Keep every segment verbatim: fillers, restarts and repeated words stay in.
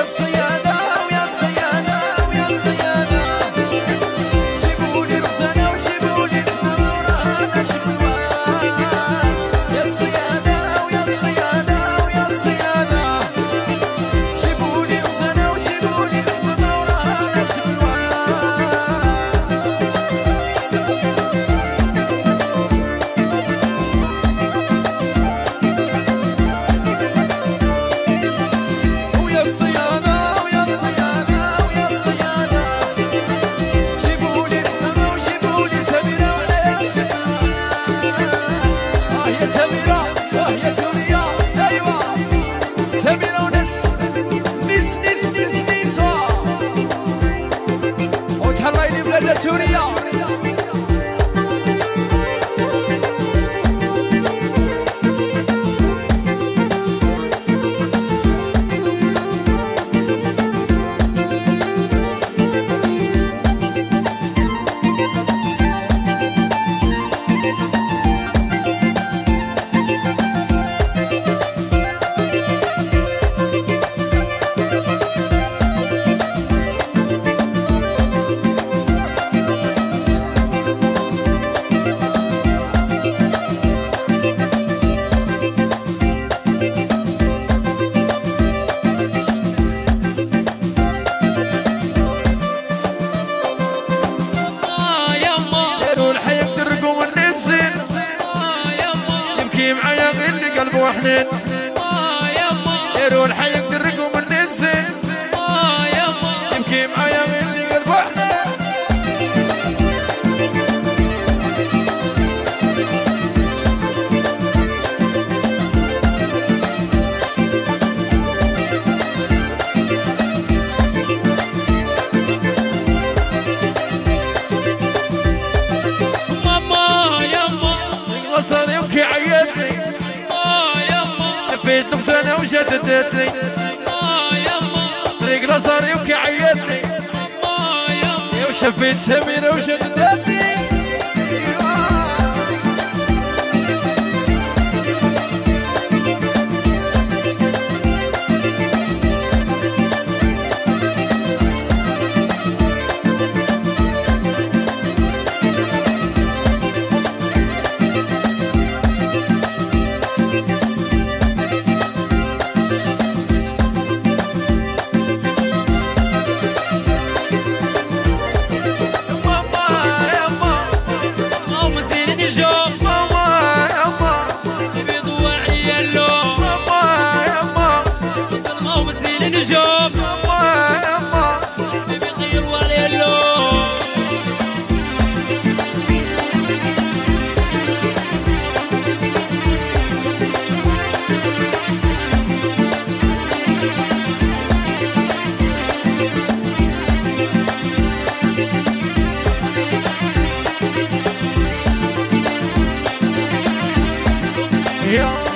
الصيادة ويا الصيادة ويا الصيادة جيبولي رزانة وجيبولي الثمرة نشم الوان يا الصيادة ويا الصيادة ويا الصيادة جيبولي رزانة وجيبولي الثمرة نشم سوريا وحنين يرو الحي يقدركم من الزين يمكن معايا اللي قلب وحنين ماما يما غصر يبكي عيدني شفيت نقصانة وشتتتني طريق الأزهر يبكي عيدني وشفيت سميرة وشتتتني نجوم يما يما بيطير وعلي اللوم يا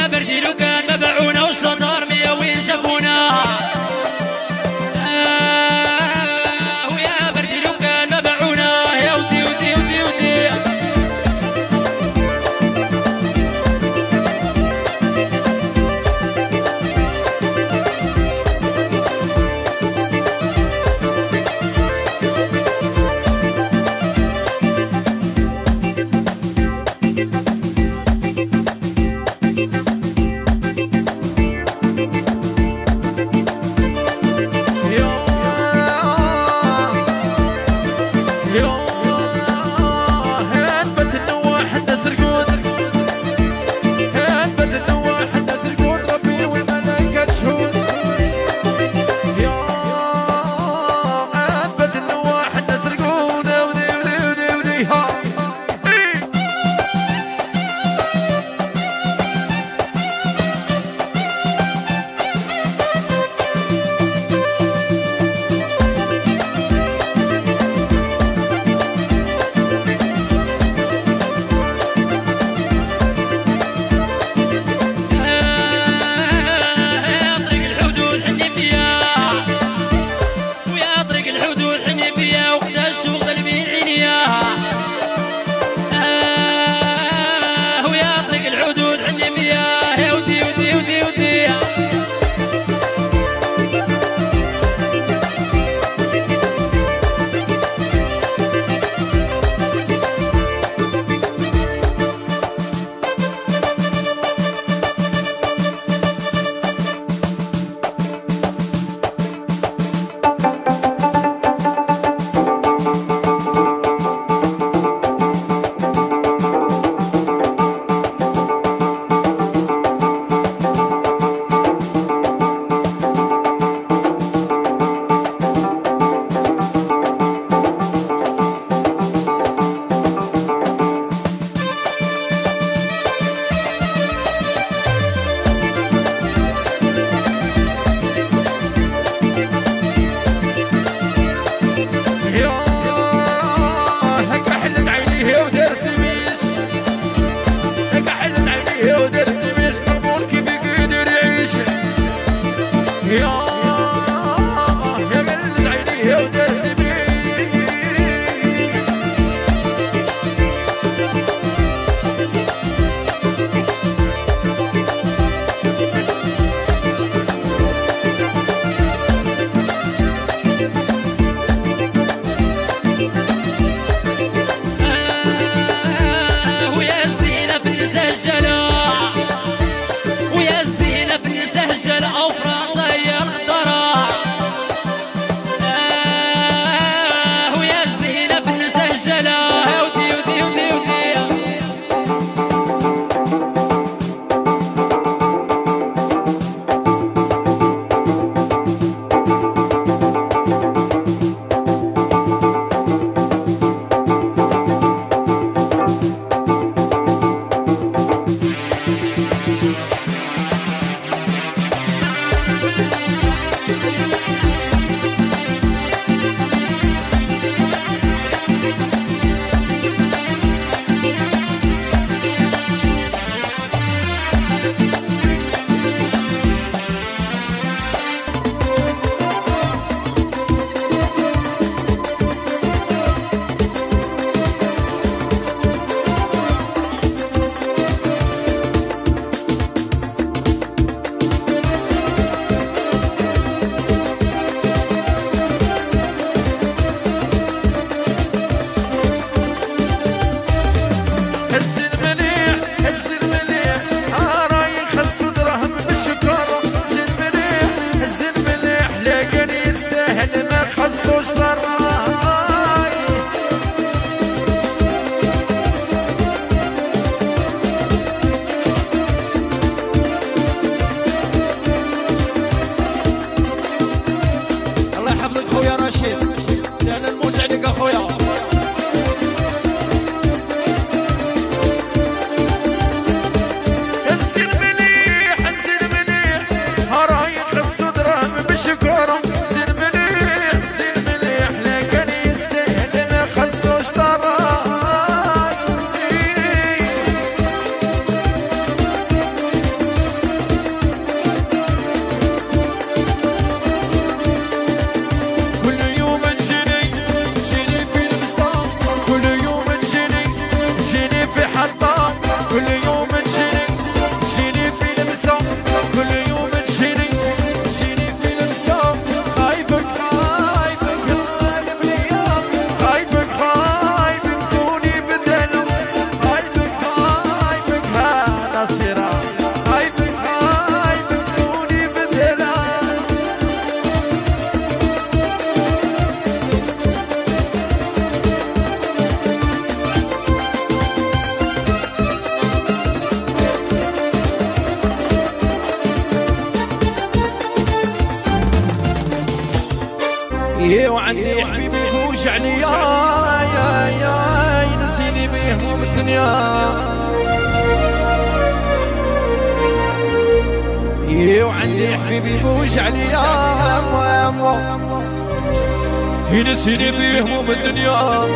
شافونا فضلك خويا رشيد انا نموت عليك اخويا انزل مليح انزل مليح هراي خص دراهم بشكورة انزل مليح انزل مليح لكن يستاهل ما خصوش دراي كل يوم تجيني تجيني في المساء كل يوم تجيني تجيني في حطام كل يوم تجيني تجيني في المساء كل يوم تجيني تجيني في المساء خايفك خايفك غالب ليا خايفك خايفك دوني بدلو خايفك خايفك هذا صراع خايفك خايفك دوني بدلو يا وعندي حبيبي يفوش عليا يا يا ينسيني بيه هموم الدنيا يا وعندي حبيبي يفوش عليا ينسيني بيه هموم الدنيا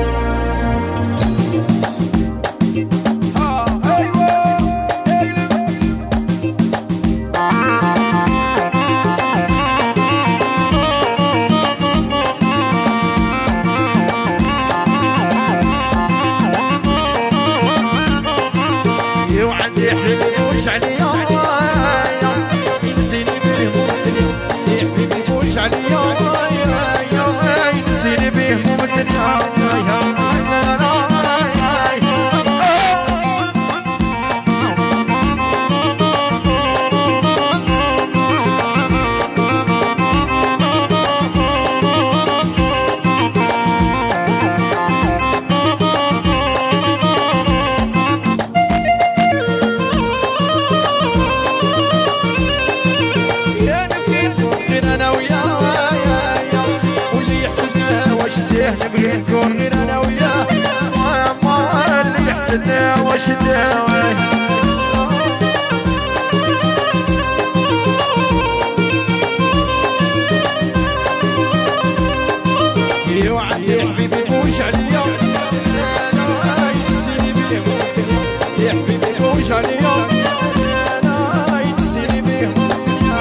وعندي حبيبي يفوش عليا ينسيني بيه هموم الدنيا يا حبيبي يفوش عليا ينسيني بيه هموم الدنيا يا نفيد غير انا وياه واللي يحسدنا واش داه نبغي نكون غير انا وياه ما اللي يحسدنا واش داه يا وعندي حبيبي يفوش عليا انا ينسيني بيه هموم الدنيا يا حبيبي يفوش عليا انا ينسيني بيه هموم الدنيا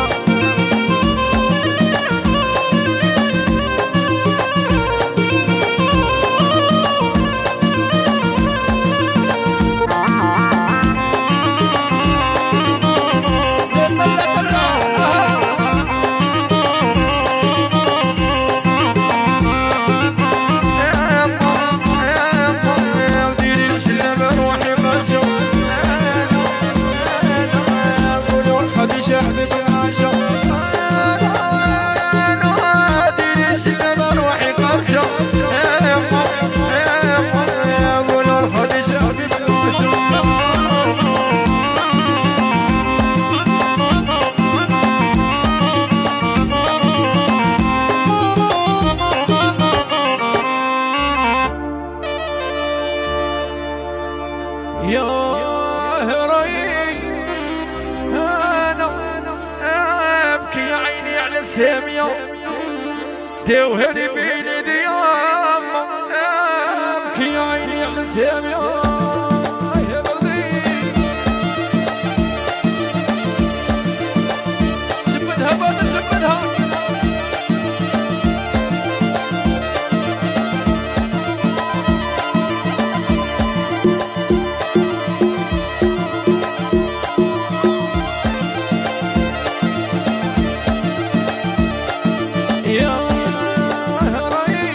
يا هراي انا ابكي يا عيني على السامية دوهري بين ديام ابكي يا عيني على السامية يا مرضي شبدها بدر شبدها يا هراي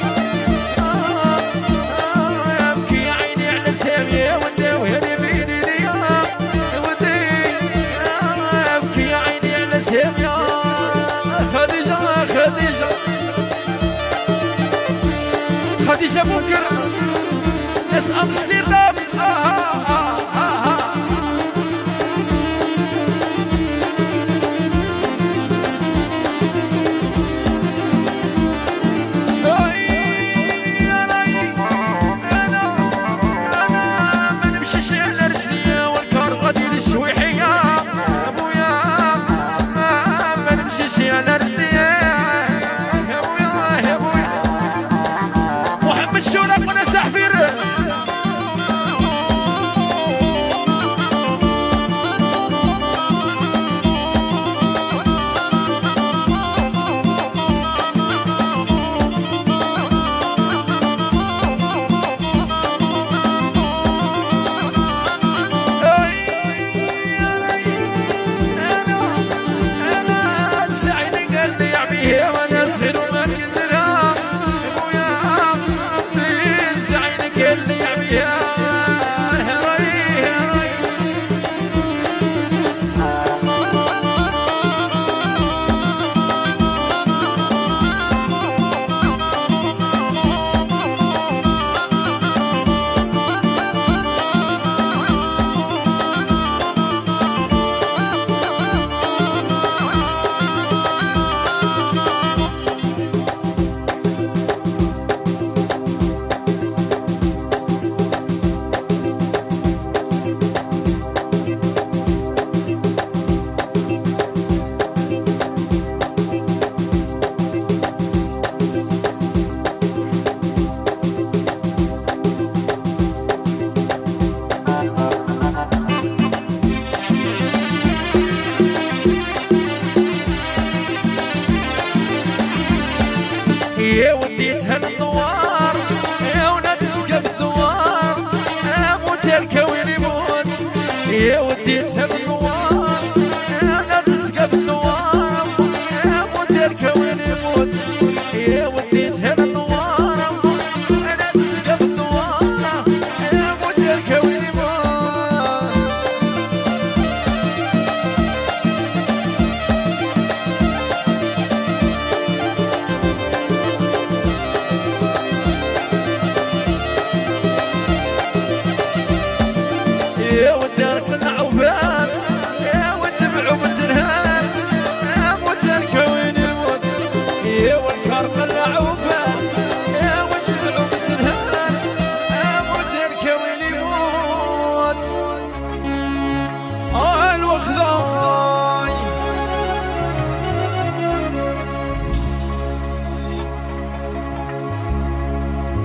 ابكي يا عيني على السامية ودوهري بين ديام ودي ابكي يا عيني على السامية خديجة خديجة خديجة بكر ناس امستردام آه آه آه آه.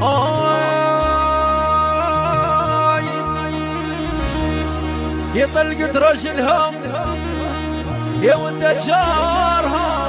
آي يطلقت رجلها يا ود جارها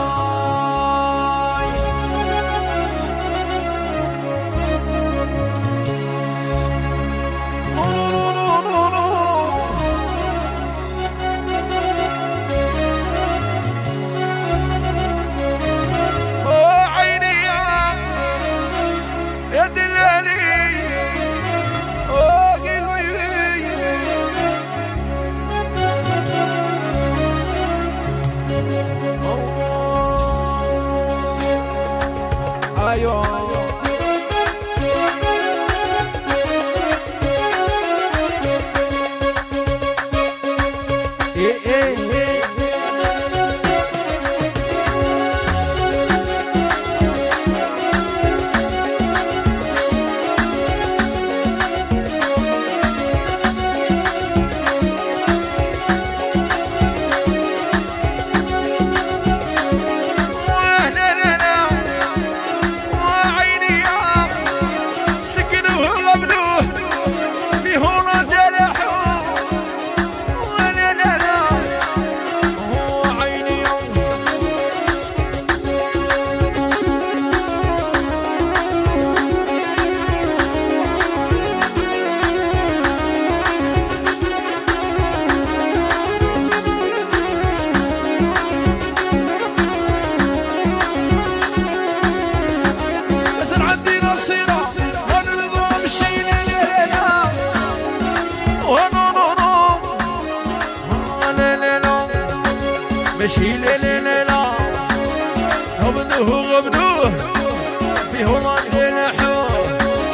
مشي ليلي ليلا غبنوه غبنوه في هولندا نحوه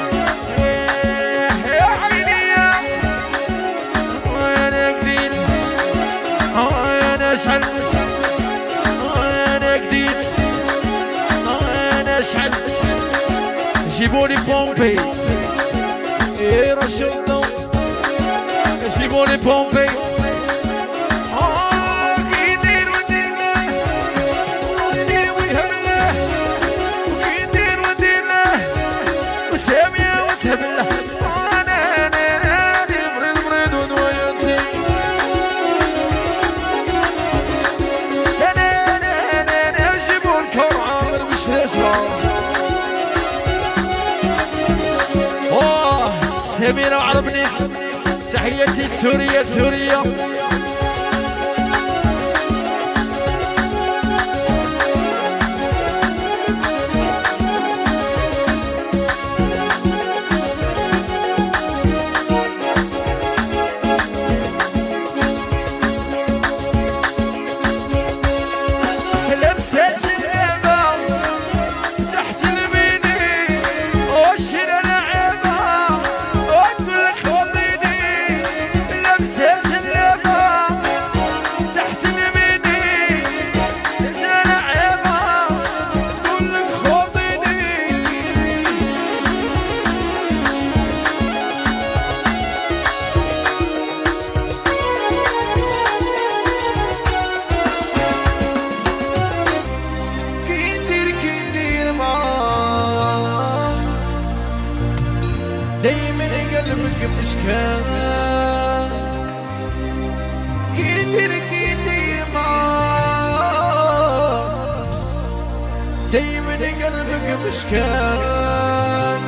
يا عيني يا وانا جديد انا شعلت انا جديد انا شعلت جيبولي بومبي يا رشدوا جيبولي بومبي سميرة وعربنيس تحياتي التورية التورية دايما قلبك مشكان كندير كندير معاك دايما قلبك مشكان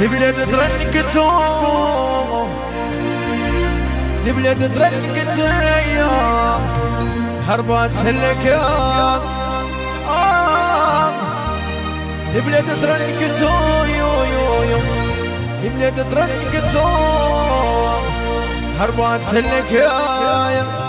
بلاد ترنكتو بلاد ترنكتو هربات هلكان آه بلاد ترنكتو يو يو يو بلاد ترنكتو هربات هلكان